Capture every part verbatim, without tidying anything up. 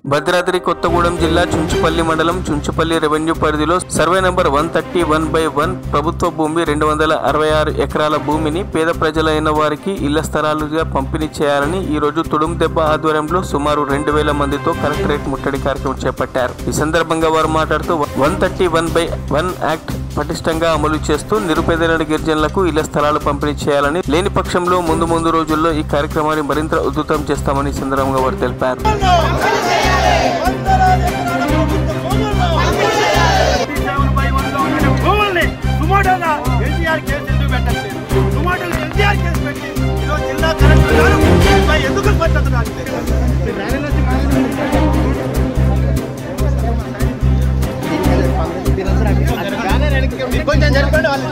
భద్రాద్రి కొత్తగూడెం జిల్లా చుంచుపల్లి మండలం చుంచుపల్లి రెవెన్యూ పరిధిలో survey number one thirty one by one ప్రభుత్వ భూమి రెండు వందల అరవై ఆరు ఎకరాల భూమిని పేద ప్రజలైన వారికి ఇళ్ల స్థలాలుగా పంపిణీ చేయాలని ఈ రోజు తుడుం దెబ్బ ఆధ్వర్యంలో సుమారు రెండు వేల మందితో కలెక్టరేట్ ముట్టడి కార్యక్రమం చేపట్టారు। ఈ సందర్భంగా వారు మాట్లాడుతూ one thirty one by one act పటిష్టంగా అమలు చేస్తూ నిరుపేదల గిరిజనులకు ఇళ్ల స్థలాలు పంపిణీ చేయాలని, లేని పక్షంలో ముందు ముందు రోజుల్లో ఈ కార్యక్రమాన్ని మరింత ఉధృతం చేస్తామని ఈ సందర్భంగా వారు తెలిపారు। కొంచెం జరపండి వాళ్ళు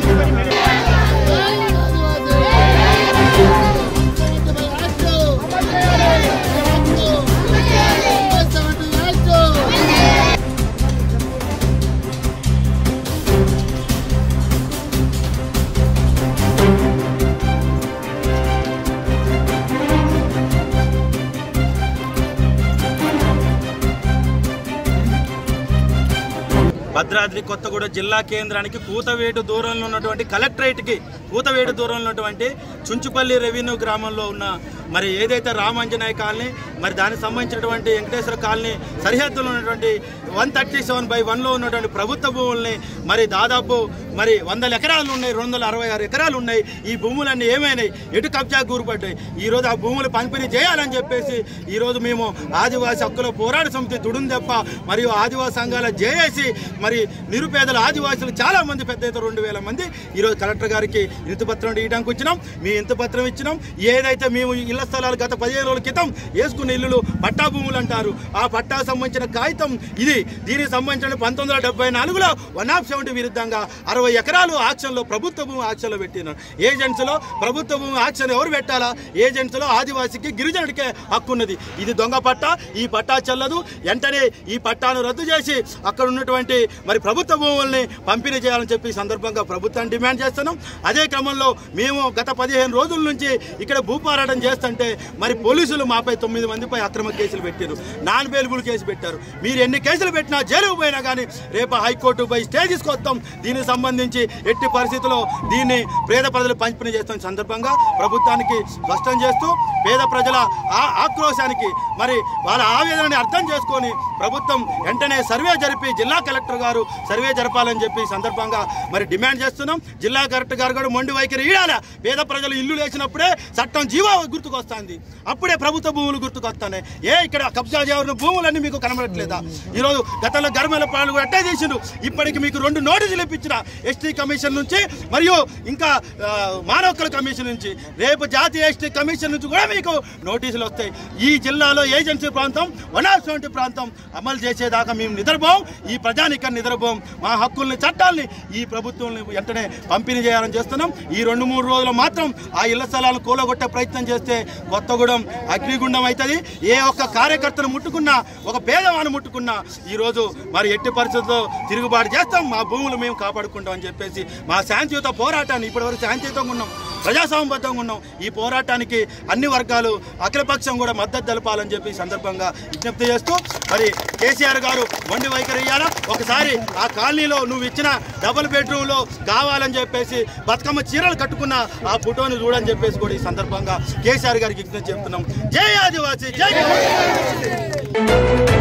భద్రాద్రి కొత్తగూడెం జిల్లా కేంద్రానికి కూతవేటు దూరంలో ఉన్నటువంటి కలెక్టరేట్కి కూతవేటు దూరంలో ఉన్నటువంటి చుంచుపల్లి రెవెన్యూ గ్రామంలో ఉన్న మరి ఏదైతే రామాంజనేయ కాలనీ మరి దానికి సంబంధించినటువంటి వెంకటేశ్వర కాలనీ సరిహద్దులో ఉన్నటువంటి వన్ థర్టీ సెవెన్ బై వన్లో ఉన్నటువంటి ప్రభుత్వ భూముల్ని మరి దాదాపు మరి వందల ఎకరాలు ఉన్నాయి, రెండు వందల అరవై ఆరు ఎకరాలు ఉన్నాయి। ఈ భూములన్నీ ఏమైనాయి, ఎటు కబ్జా కూరుపడ్డాయి। ఈరోజు ఆ భూములు పంపిణీ చేయాలని చెప్పేసి ఈరోజు మేము ఆదివాసీ హక్కుల పోరాట సమితి తుడుం దెబ్బ మరియు ఆదివాసీ సంఘాల జేఏసీ మరి నిరుపేదల ఆదివాసులు చాలా మంది పెద్ద ఎత్తున రెండు వేల మంది ఈరోజు కలెక్టర్ గారికి ఇంతపత్రం ఇవ్వడానికి వచ్చినాం। మీ ఇంతపత్రం ఇచ్చినాం। ఏదైతే మేము ఇళ్ల స్థలాలు గత పదిహేను రోజుల క్రితం వేసుకున్న ఇల్లులు పట్టా భూములు అంటారు, ఆ పట్టా సంబంధించిన కాగితం ఇది। దీనికి సంబంధించిన పంతొమ్మిది వందల డెబ్బై నాలుగులో వన్ ఆఫ్ సెవెంటీ విరుద్ధంగా అరవై ఎకరాలు ఆక్షన్లో ప్రభుత్వ భూమి ఆక్షన్లో పెట్టినారు। ఏజెంట్స్లో ప్రభుత్వ భూమి ఆక్షన్ ఎవరు పెట్టాలా? ఏజెంట్స్లో ఆదివాసికి గిరిజనుడికే హక్కు ఉన్నది। ఇది దొంగ పట్టా, ఈ పట్టా చెల్లదు। వెంటనే ఈ పట్టాను రద్దు చేసి అక్కడ ఉన్నటువంటి మరి ప్రభుత్వ భూముల్ని పంపిణీ చేయాలని చెప్పి ఈ సందర్భంగా ప్రభుత్వాన్ని డిమాండ్ చేస్తున్నాం। అదే క్రమంలో మేము గత పదిహేను రోజుల నుంచి ఇక్కడ భూపోరాటం చేస్తుంటే మరి పోలీసులు మాపై తొమ్మిది మందిపై అక్రమ కేసులు పెట్టారు, నాన్ బెయిలబుల్ కేసు పెట్టారు। మీరు ఎన్ని కేసులు పెట్టినా జైలుకు పోయినా కానీ రేపు హైకోర్టు పై స్టే తీసుకొస్తాం। దీనికి సంబంధించి ఎట్టి పరిస్థితుల్లో దీన్ని పేద ప్రజలు పంపిణీ చేస్తున్న సందర్భంగా ప్రభుత్వానికి స్పష్టం చేస్తూ పేద ప్రజల ఆక్రోశానికి మరి వాళ్ళ ఆవేదనని అర్థం చేసుకొని ప్రభుత్వం వెంటనే సర్వే జరిపి జిల్లా కలెక్టర్ గారు సర్వే జరపాలని చెప్పి సందర్భంగా మరి డిమాండ్ చేస్తున్నాం। జిల్లా కలెక్టర్ గారు కూడా మొండి వైఖరి ఇవ్వాలి। పేద ప్రజలు ఇల్లు లేచినప్పుడే చట్టం జీవో గుర్తుకొస్తుంది, అప్పుడే ప్రభుత్వ భూములు గుర్తుకొస్తాయి। ఏ ఇక్కడ కబ్జా చేయని భూములన్నీ మీకు కనబడట్లేదా? ఈరోజు గతంలో గర్మల పాలు కూడా అట్టే చేసిండు। ఇప్పటికి మీకు రెండు నోటీసులు ఇప్పించిన ఎస్టీ కమిషన్ నుంచి మరియు ఇంకా మానవ హక్కుల కమిషన్ నుంచి, రేపు జాతీయ ఎస్టీ కమిషన్ నుంచి కూడా మీకు నోటీసులు వస్తాయి। ఈ జిల్లాలో ఏజెన్సీ ప్రాంతం వన్ ఆఫ్ సెవెంటీ ప్రాంతం అమలు చేసేదాకా మేము నిద్రపోం, ఈ ప్రజానికాన్ని నిద్రపోం। మా హక్కుల్ని చట్టాలని ఈ ప్రభుత్వాన్ని వెంటనే పంపిణీ చేయాలని చేస్తున్నాం। ఈ రెండు మూడు రోజులు మాత్రం ఆ ఇళ్ల స్థలాలను కూలగొట్టే ప్రయత్నం చేస్తే కొత్తగూడెం అగ్నిగుండం అవుతుంది। ఏ ఒక్క కార్యకర్తను ముట్టుకున్నా, ఒక పేదవాన్ని ముట్టుకున్నా ఈరోజు మరి ఎట్టి పరిస్థితుల్లో తిరుగుబాటు చేస్తాం, మా భూములు మేము కాపాడుకుంటాం అని చెప్పేసి మా శాంతియుత పోరాటాన్ని ఇప్పటివరకు శాంతియుతంగా ఉన్నాం, ప్రజాస్వామ్యబద్ధంగా ఉన్నాం। ఈ పోరాటానికి అన్ని వర్గాలు అఖిలపక్షం కూడా మద్దతు తెలపాలని చెప్పి సందర్భంగా విజ్ఞప్తి చేస్తూ మరి కేసీఆర్ గారు మొండి వైఖరి ఇయ్యాలా, ఒకసారి ఆ కాలనీలో నువ్వు ఇచ్చిన డబుల్ బెడ్రూమ్లో కావాలని చెప్పేసి బతుకమ్మ చీరలు కట్టుకున్న ఆ ఫోటోని చూడని చెప్పేసి కూడా ఈ సందర్భంగా కేసీఆర్ గారికి విజ్ఞప్తి చెప్తున్నాం। జై ఆదివాసీ, జై